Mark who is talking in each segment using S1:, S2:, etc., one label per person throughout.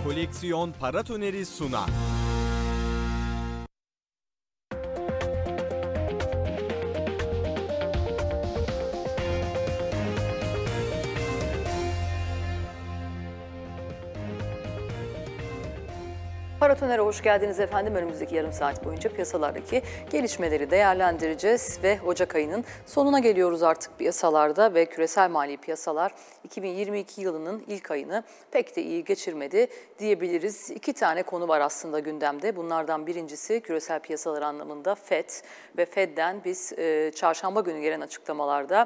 S1: Koleksiyon Paratoneri sunar.
S2: Paratoner'e hoş geldiniz efendim. Önümüzdeki yarım saat boyunca piyasalardaki gelişmeleri değerlendireceğiz ve Ocak ayının sonuna geliyoruz artık piyasalarda ve küresel mali piyasalar 2022 yılının ilk ayını pek de iyi geçirmedi diyebiliriz. İki tane konu var aslında gündemde. Bunlardan birincisi küresel piyasalar anlamında FED ve FED'den biz çarşamba günü gelen açıklamalarda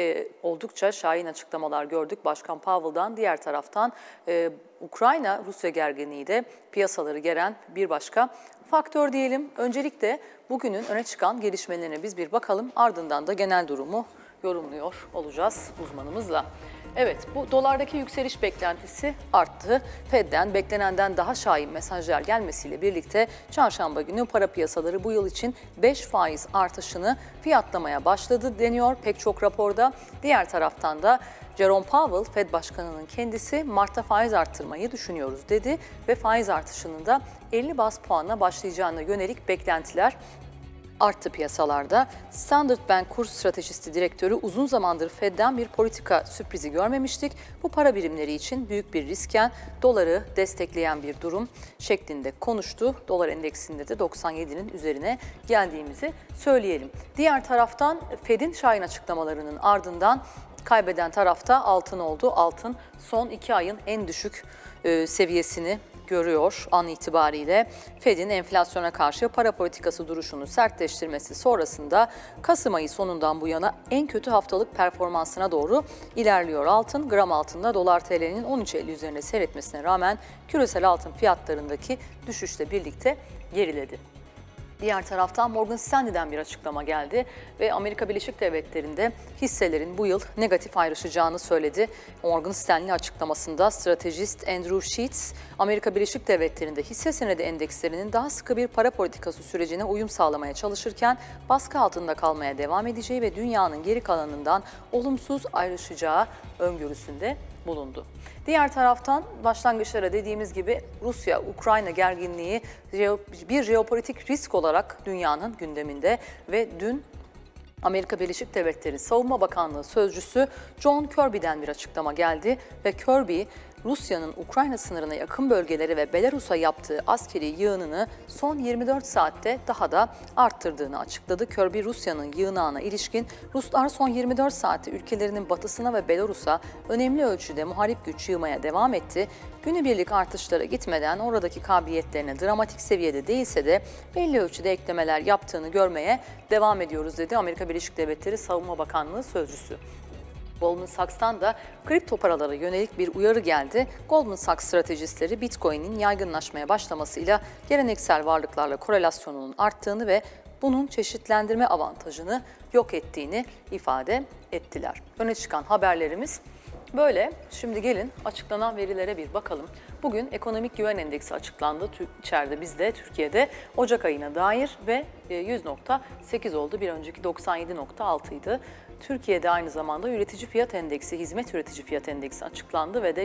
S2: oldukça şahin açıklamalar gördük. Başkan Powell'dan, diğer taraftan Ukrayna-Rusya gerginliği de piyasaları geren bir başka faktör diyelim. Öncelikle bugünün öne çıkan gelişmelerine biz bir bakalım. Ardından da genel durumu yorumluyor olacağız uzmanımızla. Evet, bu dolardaki yükseliş beklentisi arttı. Fed'den beklenenden daha şahin mesajlar gelmesiyle birlikte çarşamba günü para piyasaları bu yıl için 5 faiz artışını fiyatlamaya başladı deniyor pek çok raporda. Diğer taraftan da Jerome Powell, Fed Başkanı'nın kendisi Mart'ta faiz arttırmayı düşünüyoruz dedi ve faiz artışının da 50 baz puanla başlayacağına yönelik beklentiler arttı piyasalarda. Standard Bank Kurs Stratejisti Direktörü uzun zamandır Fed'den bir politika sürprizi görmemiştik. Bu para birimleri için büyük bir risken doları destekleyen bir durum şeklinde konuştu. Dolar endeksinde de 97'nin üzerine geldiğimizi söyleyelim. Diğer taraftan Fed'in şahin açıklamalarının ardından kaybeden tarafta altın oldu. Altın son 2 ayın en düşük seviyesini görüyor an itibariyle. Fed'in enflasyona karşı para politikası duruşunu sertleştirmesi sonrasında Kasım ayı sonundan bu yana en kötü haftalık performansına doğru ilerliyor altın. Gram altında dolar TL'nin 13.50 üzerine seyretmesine rağmen küresel altın fiyatlarındaki düşüşle birlikte geriledi. Diğer taraftan Morgan Stanley'den bir açıklama geldi ve Amerika Birleşik Devletleri'nde hisselerin bu yıl negatif ayrışacağını söyledi. Morgan Stanley açıklamasında stratejist Andrew Sheets, Amerika Birleşik Devletleri'nde hisse senedi endekslerinin daha sıkı bir para politikası sürecine uyum sağlamaya çalışırken baskı altında kalmaya devam edeceği ve dünyanın geri kalanından olumsuz ayrışacağı öngörüsünde bulundu. Diğer taraftan başlangıçlara dediğimiz gibi Rusya-Ukrayna gerginliği bir jeopolitik risk olarak dünyanın gündeminde ve dün Amerika Birleşik Devletleri Savunma Bakanlığı Sözcüsü John Kirby'den bir açıklama geldi ve Kirby, Rusya'nın Ukrayna sınırına yakın bölgelere ve Belarus'a yaptığı askeri yığınını son 24 saatte daha da arttırdığını açıkladı. Kirby, Rusya'nın yığınağına ilişkin Ruslar son 24 saatte ülkelerinin batısına ve Belarus'a önemli ölçüde muharip güç yığmaya devam etti. Günübirlik artışlara gitmeden oradaki kabiliyetlerine dramatik seviyede değilse de belli ölçüde eklemeler yaptığını görmeye devam ediyoruz dedi Amerika Birleşik Devletleri Savunma Bakanlığı Sözcüsü. Goldman Sachs'tan da kripto paralara yönelik bir uyarı geldi. Goldman Sachs stratejistleri Bitcoin'in yaygınlaşmaya başlamasıyla geleneksel varlıklarla korelasyonunun arttığını ve bunun çeşitlendirme avantajını yok ettiğini ifade ettiler. Öne çıkan haberlerimiz böyle. Şimdi gelin açıklanan verilere bir bakalım. Bugün ekonomik güven endeksi açıklandı. İçeride bizde Türkiye'de Ocak ayına dair ve 100.8 oldu. Bir önceki 97.6 idi. Türkiye'de aynı zamanda üretici fiyat endeksi, hizmet üretici fiyat endeksi açıklandı ve de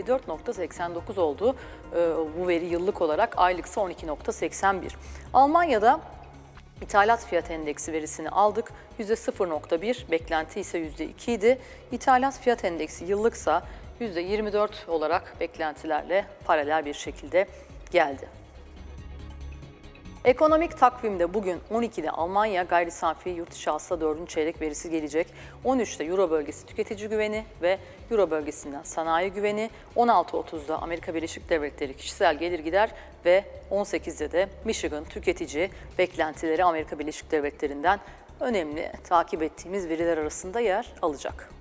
S2: %54.89 oldu. Bu veri yıllık olarak, aylıksa 12.81. Almanya'da İthalat fiyat endeksi verisini aldık. %0.1, beklenti ise %2 idi. İthalat fiyat endeksi yıllıksa %24 olarak beklentilerle paralel bir şekilde geldi. Ekonomik takvimde bugün 12'de Almanya gayri safi yurt içi hasıla 4. çeyrek verisi gelecek. 13'te Euro bölgesi tüketici güveni ve Euro bölgesinden sanayi güveni. 16.30'da Amerika Birleşik Devletleri kişisel gelir gider ve 18'de de Michigan tüketici beklentileri Amerika Birleşik Devletleri'nden önemli takip ettiğimiz veriler arasında yer alacak.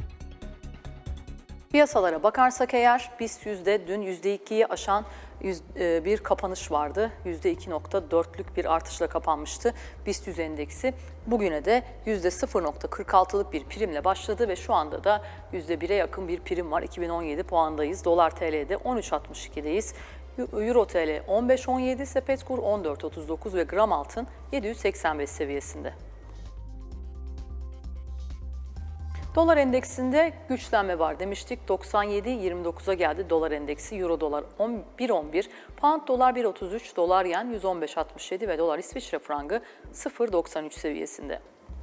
S2: Piyasalara bakarsak eğer BIST dün %2'yi aşan bir kapanış vardı. %2.4'lük bir artışla kapanmıştı BIST 100 endeksi. Bugüne de %0.46'lık bir primle başladı ve şu anda da %1'e yakın bir prim var. 2017 puandayız. Dolar TL'de 13.62'deyiz. Euro TL 15.17, Sepetkur 14.39 ve gram altın 785 seviyesinde. Dolar endeksinde güçlenme var demiştik. 97.29'a geldi dolar endeksi. Euro dolar 1.11, pound dolar 1.33, dolar yen 115.67 ve dolar İsviçre frangı 0.93 seviyesinde.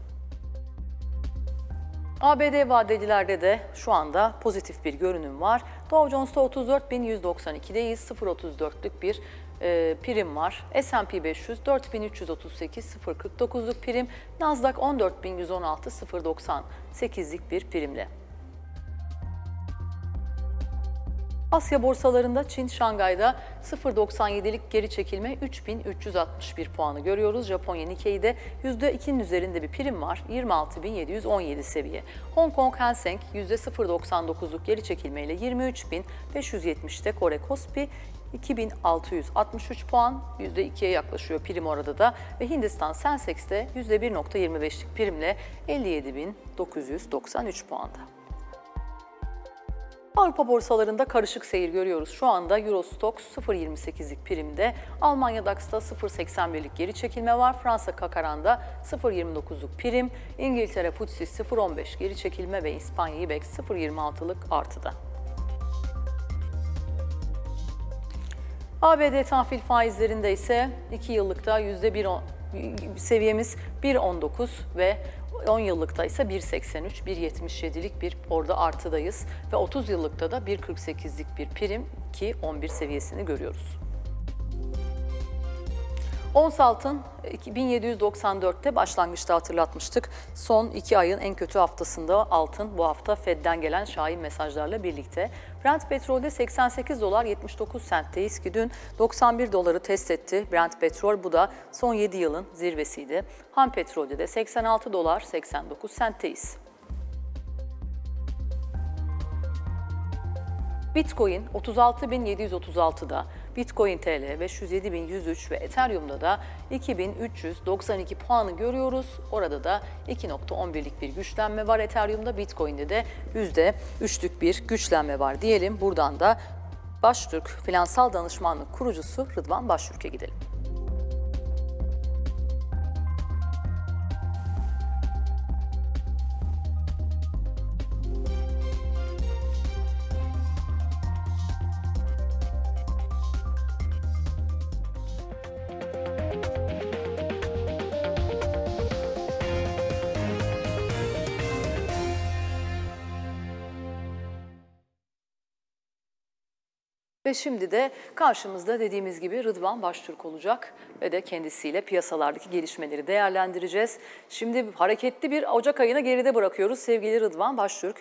S2: ABD vadelilerde de şu anda pozitif bir görünüm var. Dow Jones'ta 34.192'deyiz. 0.34'lük bir prim var. S&P 500 4.338, 0.49'luk prim. Nasdaq 14.116, 0.98'lik bir primle. Asya borsalarında Çin, Şangay'da 0.97'lik geri çekilme 3.361 puanı görüyoruz. Japonya Nikkei'de %2'nin üzerinde bir prim var. 26.717 seviye. Hong Kong Hang Seng %0.99'luk geri çekilmeyle 23.570'te. Kore Kospi 2663 puan, %2'ye yaklaşıyor prim orada da ve Hindistan Sensex'te %1.25'lik primle 57.993 puanda. Avrupa borsalarında karışık seyir görüyoruz. Şu anda Euro Stoxx 0.28'lik primde, Almanya DAX'ta 0.81'lik geri çekilme var. Fransa CAC 40'da 0.29'luk prim, İngiltere FTSE 0.15 geri çekilme ve İspanya IBEX 0.26'lık artıda. ABD tahvil faizlerinde ise 2 yıllıkta seviyemiz 1.19 ve 10 yıllıkta ise 1.83, 1.77'lik bir orada artıdayız ve 30 yıllıkta da 1.48'lik bir prim ki 11 seviyesini görüyoruz. Ons altın 1794'te başlangıçta hatırlatmıştık. Son 2 ayın en kötü haftasında altın bu hafta Fed'den gelen şahin mesajlarla birlikte. Brent petrolde 88 dolar 79 sentteyiz ki dün 91 doları test etti Brent petrol. Bu da son 7 yılın zirvesiydi. Ham petrolde de 86 dolar 89 sentteyiz. Bitcoin 36.736'da, Bitcoin TL 507.103 ve Ethereum'da da 2.392 puanı görüyoruz. Orada da 2.11'lik bir güçlenme var Ethereum'da, Bitcoin'de de %3'lük bir güçlenme var diyelim. Buradan da Baştürk Finansal Danışmanlık kurucusu Rıdvan Baştürk'e gidelim. Ve şimdi de karşımızda dediğimiz gibi Rıdvan Baştürk olacak ve de kendisiyle piyasalardaki gelişmeleri değerlendireceğiz. Şimdi hareketli bir Ocak ayını geride bırakıyoruz sevgili Rıdvan Baştürk.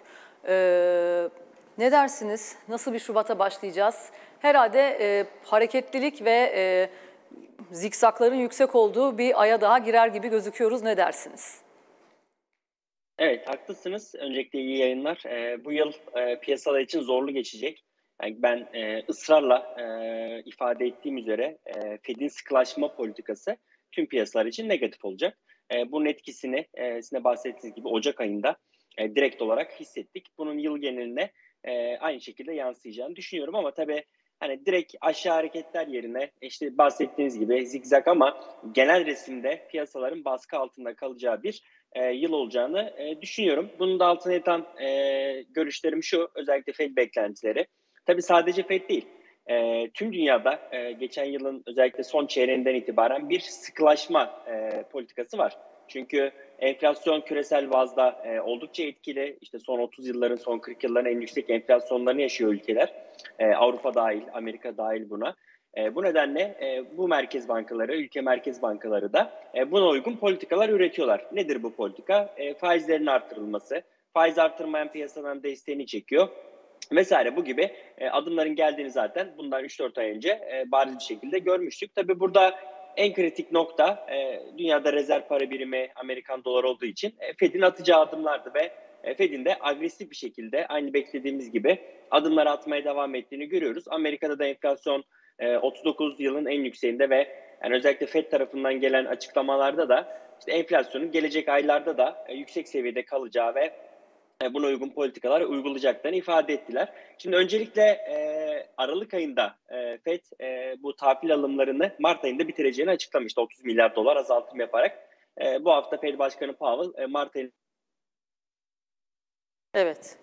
S2: Ne dersiniz? Nasıl bir Şubat'a başlayacağız? Herhalde hareketlilik ve zikzakların yüksek olduğu bir aya daha girer gibi gözüküyoruz. Ne dersiniz?
S3: Evet, haklısınız. Öncelikle iyi yayınlar. Bu yıl piyasalar için zorlu geçecek. Yani ben ısrarla ifade ettiğim üzere Fed'in sıkılaşma politikası tüm piyasalar için negatif olacak. Bunun etkisini sizin de bahsettiğiniz gibi Ocak ayında direkt olarak hissettik. Bunun yıl geneline aynı şekilde yansıyacağını düşünüyorum ama tabii hani direkt aşağı hareketler yerine işte bahsettiğiniz gibi zigzag ama genel resimde piyasaların baskı altında kalacağı bir yıl olacağını düşünüyorum. Bunun da altına yatan görüşlerim şu, özellikle Fed beklentileri. Tabii sadece Fed değil, tüm dünyada geçen yılın özellikle son çeyreğinden itibaren bir sıkılaşma politikası var. Çünkü enflasyon küresel bazda oldukça etkili. İşte son 30 yılların, son 40 yılların en yüksek enflasyonlarını yaşıyor ülkeler. Avrupa dahil, Amerika dahil buna. Bu nedenle bu merkez bankaları, ülke merkez bankaları da buna uygun politikalar üretiyorlar. Nedir bu politika? Faizlerin artırılması, faiz artırmayan piyasadan desteğini çekiyor vesaire bu gibi adımların geldiğini zaten bundan 3-4 ay önce bariz bir şekilde görmüştük. Tabii burada en kritik nokta dünyada rezerv para birimi Amerikan doları olduğu için Fed'in atacağı adımlardı ve Fed'in de agresif bir şekilde aynı beklediğimiz gibi adımlar atmaya devam ettiğini görüyoruz. Amerika'da da enflasyon 39 yılın en yükseğinde ve yani özellikle Fed tarafından gelen açıklamalarda da işte enflasyonun gelecek aylarda da yüksek seviyede kalacağı ve buna uygun politikalar uygulayacaklarını ifade ettiler. Şimdi öncelikle Aralık ayında Fed bu tahvil alımlarını Mart ayında bitireceğini açıklamıştı. 30 milyar dolar azaltım yaparak. Bu hafta Fed Başkanı Powell Mart ayında
S2: Evet,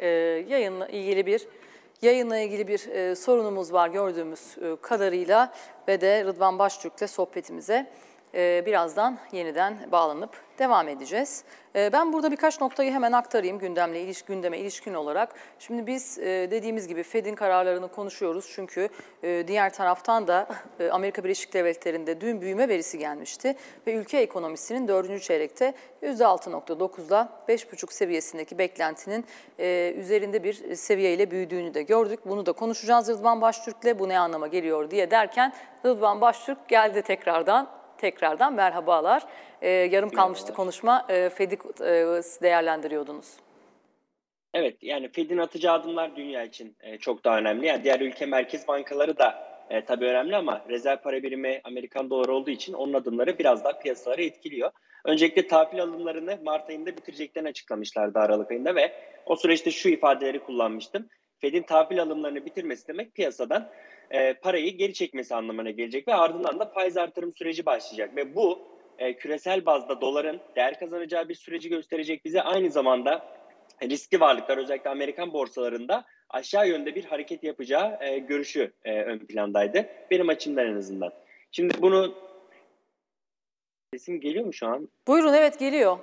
S2: yayınla ilgili bir sorunumuz var gördüğümüz kadarıyla ve de Rıdvan Baştürk'le sohbetimize birazdan yeniden bağlanıp devam edeceğiz. Ben burada birkaç noktayı hemen aktarayım gündeme ilişkin olarak. Şimdi biz dediğimiz gibi Fed'in kararlarını konuşuyoruz çünkü diğer taraftan da Amerika Birleşik Devletleri'nde dün büyüme verisi gelmişti ve ülke ekonomisinin 4. çeyrekte %6,9'la 5,5 seviyesindeki beklentinin üzerinde bir seviyeyle büyüdüğünü de gördük. Bunu da konuşacağız Rıdvan Baştürk'le, bu ne anlama geliyor diye derken Rıdvan Baştürk geldi tekrardan merhabalar. Yarım kalmıştı konuşma. Fed'i değerlendiriyordunuz.
S3: Evet, yani Fed'in atacağı adımlar dünya için çok daha önemli. Yani diğer ülke merkez bankaları da tabii önemli ama rezerv para birimi Amerikan doları olduğu için onun adımları biraz daha piyasaları etkiliyor. Öncelikle tahvil alımlarını Mart ayında bitireceklerini açıklamışlardı, Aralık ayında, ve o süreçte şu ifadeleri kullanmıştım. Fed'in tahvil alımlarını bitirmesi demek piyasadan parayı geri çekmesi anlamına gelecek ve ardından da faiz artırım süreci başlayacak ve bu küresel bazda doların değer kazanacağı bir süreci gösterecek bize. Aynı zamanda riskli varlıklar, özellikle Amerikan borsalarında aşağı yönde bir hareket yapacağı görüşü ön plandaydı. Benim açımdan en azından. Şimdi bunu... Sesim geliyor mu şu an?
S2: Buyurun, evet geliyor.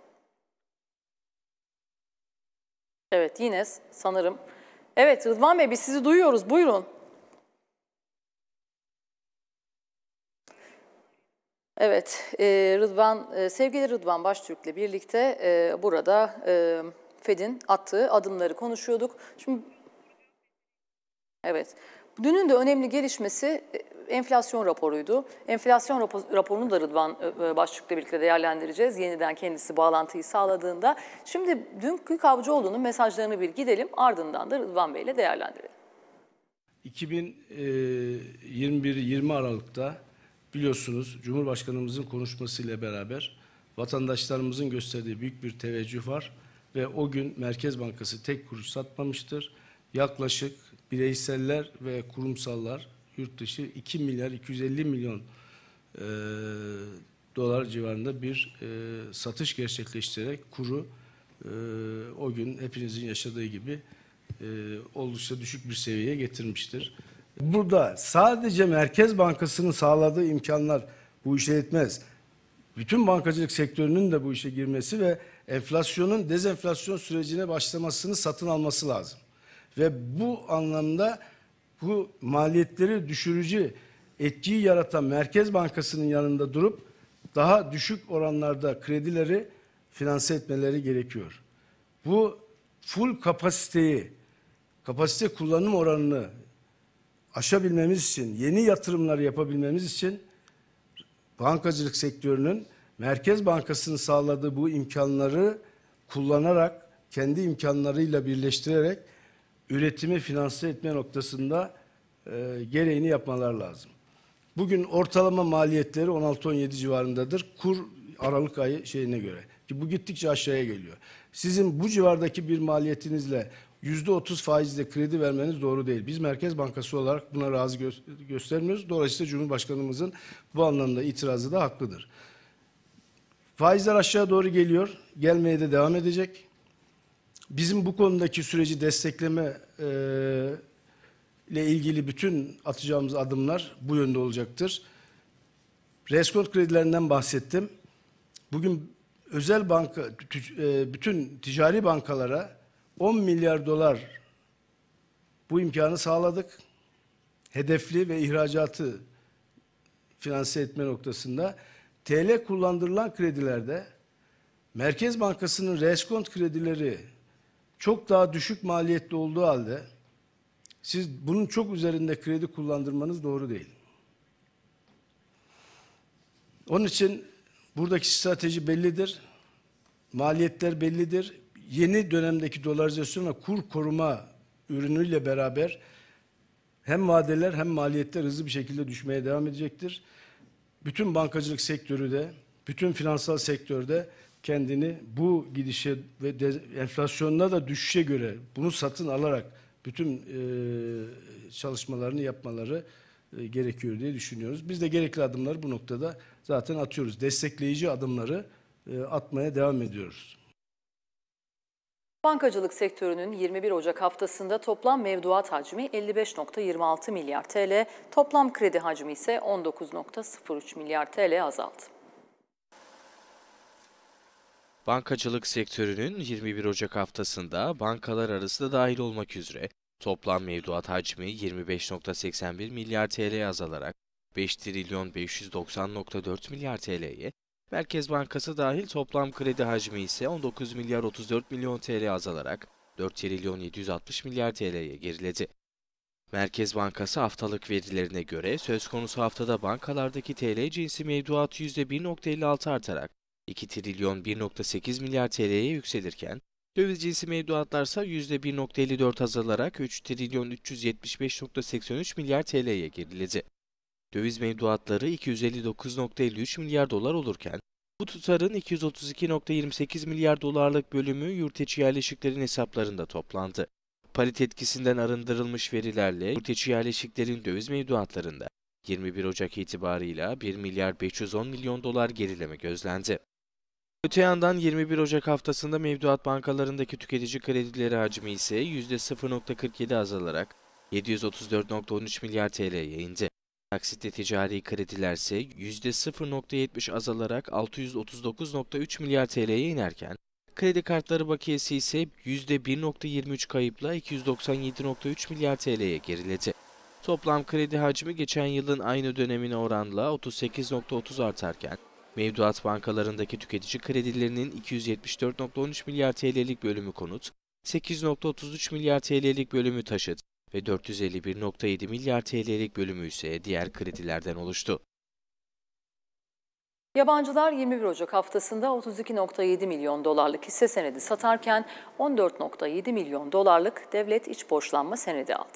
S2: Evet, yine sanırım. Evet Rıdvan Bey, biz sizi duyuyoruz, buyurun. Evet, sevgili Rıdvan Baştürk'le birlikte burada Fed'in attığı adımları konuşuyorduk. Şimdi, evet, dünün de önemli gelişmesi enflasyon raporuydu. Enflasyon raporunu da Rıdvan Baştürk'le birlikte değerlendireceğiz. Yeniden kendisi bağlantıyı sağladığında. Şimdi dünkü Kavcıoğlu'nun mesajlarını bir gidelim, ardından da Rıdvan Bey'le değerlendirelim.
S4: 2021-20 Aralık'ta biliyorsunuz Cumhurbaşkanımızın konuşmasıyla beraber vatandaşlarımızın gösterdiği büyük bir teveccüh var ve o gün Merkez Bankası tek kuruş satmamıştır. Yaklaşık bireyseller ve kurumsallar yurt dışı 2 milyar 250 milyon dolar civarında bir satış gerçekleştirerek kuru o gün hepinizin yaşadığı gibi oldukça düşük bir seviyeye getirmiştir. Burada sadece Merkez Bankası'nın sağladığı imkanlar bu işe yetmez. Bütün bankacılık sektörünün de bu işe girmesi ve enflasyonun dezenflasyon sürecine başlamasını satın alması lazım. Ve bu anlamda bu maliyetleri düşürücü etkiyi yaratan Merkez Bankası'nın yanında durup daha düşük oranlarda kredileri finanse etmeleri gerekiyor. Bu full kapasite kullanım oranını aşabilmemiz için, yeni yatırımlar yapabilmemiz için bankacılık sektörünün Merkez Bankası'nın sağladığı bu imkanları kullanarak, kendi imkanlarıyla birleştirerek üretimi finanse etme noktasında gereğini yapmalar lazım. Bugün ortalama maliyetleri 16-17 civarındadır. Kur Aralık ayı şeyine göre. Ki bu gittikçe aşağıya geliyor. Sizin bu civardaki bir maliyetinizle %30 faizle kredi vermeniz doğru değil. Biz Merkez Bankası olarak buna razı göstermiyoruz. Dolayısıyla Cumhurbaşkanımızın bu anlamda itirazı da haklıdır. Faizler aşağı doğru geliyor. Gelmeye de devam edecek. Bizim bu konudaki süreci destekleme ile ilgili bütün atacağımız adımlar bu yönde olacaktır. Reskont kredilerinden bahsettim. Bugün özel banka, bütün ticari bankalara 10 milyar dolar bu imkanı sağladık. Hedefli ve ihracatı finanse etme noktasında. TL kullandırılan kredilerde Merkez Bankası'nın reskont kredileri çok daha düşük maliyetli olduğu halde siz bunun çok üzerinde kredi kullandırmanız doğru değil. Onun için buradaki strateji bellidir. Maliyetler bellidir. Yeni dönemdeki dolarizasyon ve kur koruma ürünüyle beraber hem vadeler hem maliyetler hızlı bir şekilde düşmeye devam edecektir. Bütün bankacılık sektörü de, bütün finansal sektörde kendini bu gidişe ve enflasyonda da düşüşe göre bunu satın alarak bütün çalışmalarını yapmaları gerekiyor diye düşünüyoruz. Biz de gerekli adımları bu noktada zaten atıyoruz. Destekleyici adımları atmaya devam ediyoruz.
S2: Bankacılık sektörünün 21 Ocak haftasında toplam mevduat hacmi 55,26 milyar TL, toplam kredi hacmi ise 19,03 milyar TL azaldı.
S5: Bankacılık sektörünün 21 Ocak haftasında bankalar arası da dahil olmak üzere toplam mevduat hacmi 25,81 milyar TL azalarak 5 trilyon 590,4 milyar TL'ye, Merkez Bankası dahil toplam kredi hacmi ise 19 milyar 34 milyon TL azalarak 4 trilyon 760 milyar TL'ye geriledi. Merkez Bankası haftalık verilerine göre söz konusu haftada bankalardaki TL cinsi mevduat %1,56 artarak 2 trilyon 1,8 milyar TL'ye yükselirken, döviz cinsi mevduatlarsa %1,54 azalarak 3 trilyon 375,83 milyar TL'ye geriledi. Döviz mevduatları 259,53 milyar dolar olurken, bu tutarın 232,28 milyar dolarlık bölümü yurtiçi yerleşiklerin hesaplarında toplandı. Parit etkisinden arındırılmış verilerle yurtiçi yerleşiklerin döviz mevduatlarında 21 Ocak itibarıyla 1 milyar 510 milyon dolar gerileme gözlendi. Öte yandan 21 Ocak haftasında mevduat bankalarındaki tüketici kredileri hacmi ise %0,47 azalarak 734,13 milyar TL'ye indi. Taksitle ticari krediler ise %0,70 azalarak 639,3 milyar TL'ye inerken, kredi kartları bakiyesi ise %1,23 kayıpla 297,3 milyar TL'ye geriledi. Toplam kredi hacmi geçen yılın aynı dönemine oranla 38,30 artarken, mevduat bankalarındaki tüketici kredilerinin 274,13 milyar TL'lik bölümü konut, 8,33 milyar TL'lik bölümü taşıt ve 451,7 milyar TL'lik bölümü ise diğer kredilerden oluştu.
S2: Yabancılar 21 Ocak haftasında 32,7 milyon dolarlık hisse senedi satarken 14,7 milyon dolarlık devlet iç borçlanma senedi aldı.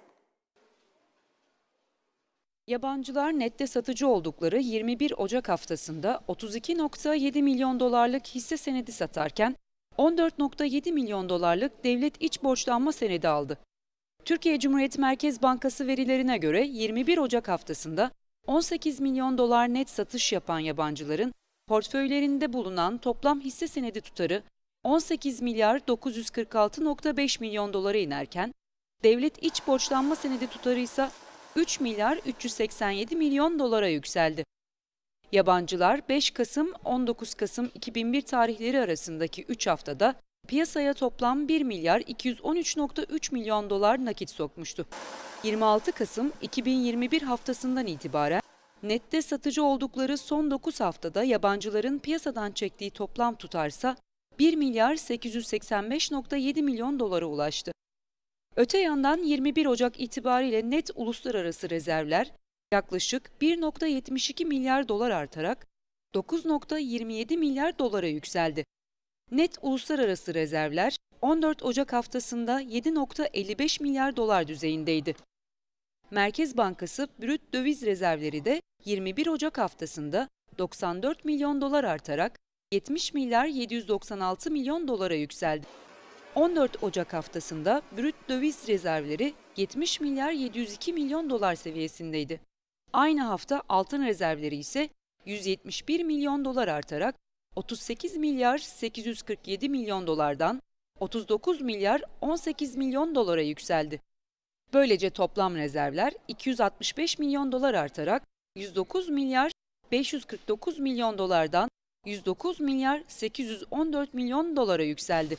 S6: Yabancılar nette satıcı oldukları 21 Ocak haftasında 32,7 milyon dolarlık hisse senedi satarken 14,7 milyon dolarlık devlet iç borçlanma senedi aldı. Türkiye Cumhuriyet Merkez Bankası verilerine göre 21 Ocak haftasında 18 milyon dolar net satış yapan yabancıların portföylerinde bulunan toplam hisse senedi tutarı 18 milyar 946,5 milyon dolara inerken, devlet iç borçlanma senedi tutarı ise 3 milyar 387 milyon dolara yükseldi. Yabancılar 5 Kasım 19 Kasım 2001 tarihleri arasındaki 3 haftada piyasaya toplam 1 milyar 213,3 milyon dolar nakit sokmuştu. 26 Kasım 2021 haftasından itibaren nette satıcı oldukları son 9 haftada yabancıların piyasadan çektiği toplam tutarsa 1 milyar 885,7 milyon dolara ulaştı. Öte yandan 21 Ocak itibariyle net uluslararası rezervler yaklaşık 1,72 milyar dolar artarak 9,27 milyar dolara yükseldi. Net uluslararası rezervler 14 Ocak haftasında 7,55 milyar dolar düzeyindeydi. Merkez Bankası brüt döviz rezervleri de 21 Ocak haftasında 94 milyon dolar artarak 70 milyar 796 milyon dolara yükseldi. 14 Ocak haftasında brüt döviz rezervleri 70 milyar 702 milyon dolar seviyesindeydi. Aynı hafta altın rezervleri ise 171 milyon dolar artarak 38 milyar 847 milyon dolardan 39 milyar 18 milyon dolara yükseldi. Böylece toplam rezervler 265 milyon dolar artarak 109 milyar 549 milyon dolardan 109 milyar 814 milyon dolara yükseldi.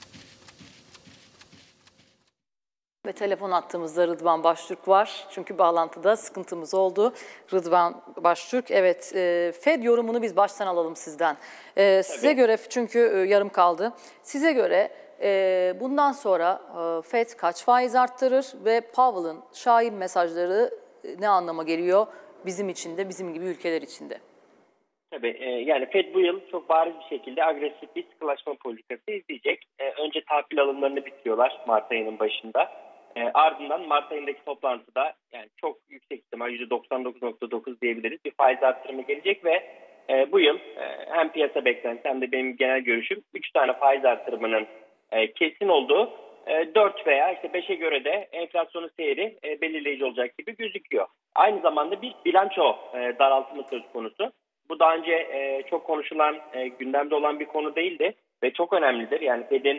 S2: Ve telefon attığımızda Rıdvan Baştürk var. Çünkü bağlantıda sıkıntımız oldu. Rıdvan Baştürk, evet, FED yorumunu biz baştan alalım sizden. Size göre, çünkü yarım kaldı. Size göre bundan sonra FED kaç faiz arttırır ve Powell'ın şahin mesajları ne anlama geliyor bizim için de, bizim gibi ülkeler için de?
S3: Tabii, yani FED bu yıl çok bariz bir şekilde agresif bir sıkılaşma politikası izleyecek. Önce tahvil alımlarını bitiriyorlar Mart ayının başında. Ardından Mart ayındaki toplantıda yani çok yüksek ihtimal %99,9 diyebiliriz bir faiz arttırımı gelecek ve bu yıl hem piyasa beklentisi hem de benim genel görüşüm 3 tane faiz arttırımının kesin olduğu, 4 veya işte 5'e göre de enflasyonun seyri belirleyici olacak gibi gözüküyor. Aynı zamanda bir bilanço daraltımı söz konusu. Bu daha önce çok konuşulan, gündemde olan bir konu değildi ve çok önemlidir. Yani FED'in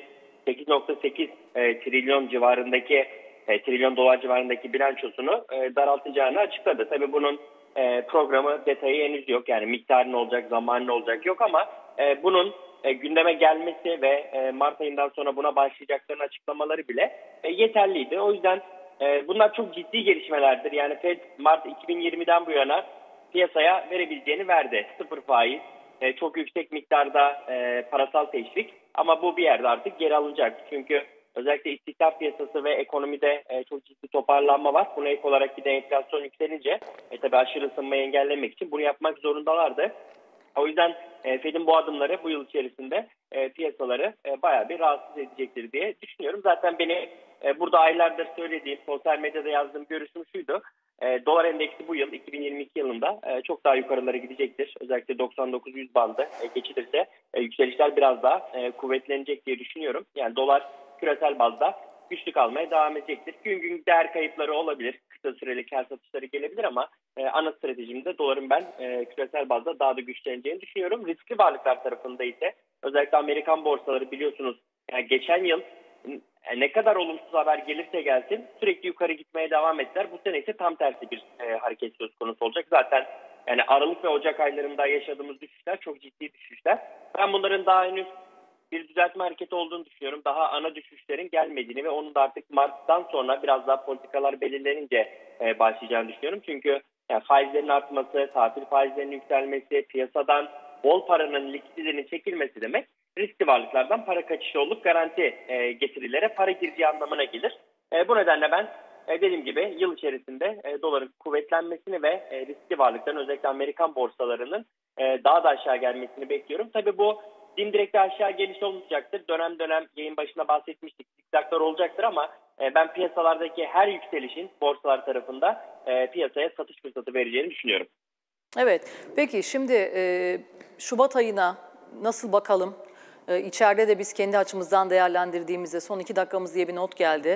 S3: 8.8 trilyon civarındaki trilyon dolar civarındaki bilançosunu daraltacağını açıkladı. Tabii bunun programı detayı henüz yok. Yani miktarı ne olacak, zamanı ne olacak yok ama bunun gündeme gelmesi ve Mart ayından sonra buna başlayacaklarının açıklamaları bile yeterliydi. O yüzden bunlar çok ciddi gelişmelerdir. Yani Fed Mart 2020'den bu yana piyasaya verebileceğini verdi. Sıfır faiz, çok yüksek miktarda parasal teşvik ama bu bir yerde artık geri alınacak. Çünkü özellikle istihdam piyasası ve ekonomide çok ciddi toparlanma var. Buna ek olarak bir de enflasyon yükselince tabii aşırı ısınmayı engellemek için bunu yapmak zorundalardı. O yüzden Fed'in bu adımları bu yıl içerisinde piyasaları bayağı bir rahatsız edecektir diye düşünüyorum. Zaten beni burada aylardır söylediğim, sosyal medyada yazdığım görüşüm şuydu. Dolar endeksi bu yıl 2022 yılında çok daha yukarılara gidecektir. Özellikle 99-100 bandı geçilirse yükselişler biraz daha kuvvetlenecek diye düşünüyorum. Yani dolar küresel bazda güçlü kalmaya devam edecektir. Gün gün değer kayıpları olabilir. Kısa süreli kar satışları gelebilir ama ana stratejimde doların ben küresel bazda daha da güçleneceğini düşünüyorum. Riskli varlıklar tarafında ise özellikle Amerikan borsaları biliyorsunuz yani geçen yıl ne kadar olumsuz haber gelirse gelsin sürekli yukarı gitmeye devam ettiler. Bu sene ise tam tersi bir hareket söz konusu olacak. Zaten yani Aralık ve Ocak aylarında yaşadığımız düşüşler çok ciddi düşüşler. Ben bunların daha henüz bir düzeltme hareketi olduğunu düşünüyorum. Daha ana düşüşlerin gelmediğini ve onun da artık Mart'tan sonra biraz daha politikalar belirlenince başlayacağını düşünüyorum. Çünkü yani faizlerin artması, tahvil faizlerinin yükselmesi, piyasadan bol paranın likiditenin çekilmesi demek riskli varlıklardan para kaçışı olup garanti getirilere para gireceği anlamına gelir. Bu nedenle ben dediğim gibi yıl içerisinde doların kuvvetlenmesini ve riskli varlıkların özellikle Amerikan borsalarının daha da aşağı gelmesini bekliyorum. Tabii bu dimdirek de aşağı geliş olmayacaktır. Dönem dönem yayın başında bahsetmiştik. Zikzaklar olacaktır ama ben piyasalardaki her yükselişin borsalar tarafında piyasaya satış fırsatı vereceğini düşünüyorum.
S2: Evet, peki şimdi Şubat ayına nasıl bakalım? İçeride de biz kendi açımızdan değerlendirdiğimizde son 2 dakikamız diye bir not geldi.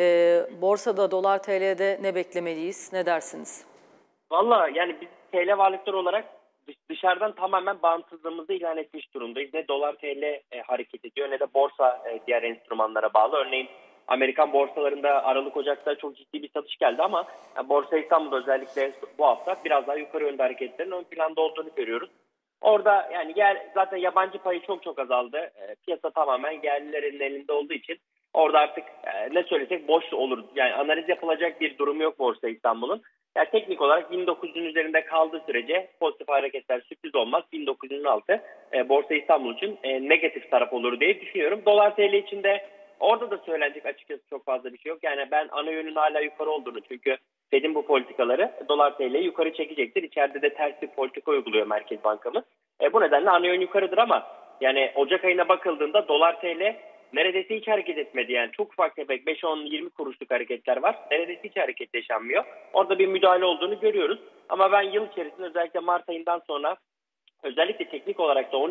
S2: Borsada, dolar TL'de ne beklemeliyiz? Ne dersiniz?
S3: Valla yani biz TL varlıklar olarak dışarıdan tamamen bağımsızlığımızı ilan etmiş durumdayız. Ne dolar TL hareket ediyor ne de borsa diğer enstrümanlara bağlı. Örneğin Amerikan borsalarında Aralık-Ocak'ta çok ciddi bir satış geldi ama Borsa İstanbul'da özellikle bu hafta biraz daha yukarı yönde hareketlerin ön planda olduğunu görüyoruz. Orada yani zaten yabancı payı çok azaldı. Piyasa tamamen yerlilerin elinde olduğu için orada artık ne söylesek boş olur. Yani analiz yapılacak bir durumu yok Borsa İstanbul'un. Yani teknik olarak 1900'ün üzerinde kaldığı sürece pozitif hareketler sürpriz olmaz. 1900'ün altı Borsa İstanbul için negatif taraf olur diye düşünüyorum. Dolar TL için de orada da söylenecek açıkçası çok fazla bir şey yok. Yani ben ana yönün hala yukarı olduğunu çünkü Fed'in bu politikaları dolar TL'yi yukarı çekecektir. İçeride de ters bir politika uyguluyor Merkez Bankamız. Bu nedenle ana yön yukarıdır ama yani Ocak ayına bakıldığında dolar TL neredeyse hiç hareket etmedi. Yani çok ufak tefek 5-10-20 kuruşluk hareketler var. Neredeyse hiç hareket yaşanmıyor. Orada bir müdahale olduğunu görüyoruz. Ama ben yıl içerisinde özellikle Mart ayından sonra özellikle teknik olarak da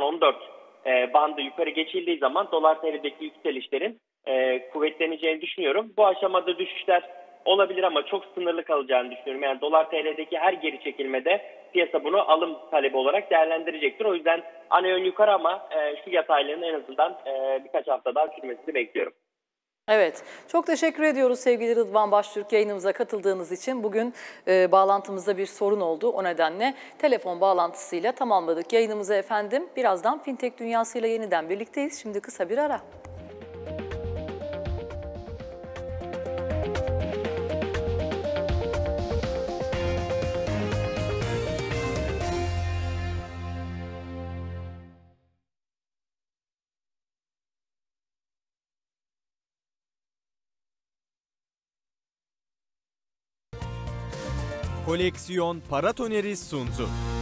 S3: 13.90-14 bandı yukarı geçildiği zaman dolar TL'deki yükselişlerin kuvvetleneceğini düşünüyorum. Bu aşamada düşüşler olabilir ama çok sınırlı kalacağını düşünüyorum. Yani dolar TL'deki her geri çekilmede piyasa bunu alım talebi olarak değerlendirecektir. O yüzden ana yön yukarı ama şu yataylığın en azından birkaç hafta daha sürmesini bekliyorum.
S2: Evet, çok teşekkür ediyoruz sevgili Rıdvan Baştürk yayınımıza katıldığınız için. Bugün bağlantımızda bir sorun oldu. O nedenle telefon bağlantısıyla tamamladık yayınımızı efendim. Birazdan Fintech dünyasıyla yeniden birlikteyiz. Şimdi kısa bir ara.
S1: Koleksiyon Paratoneri sundu.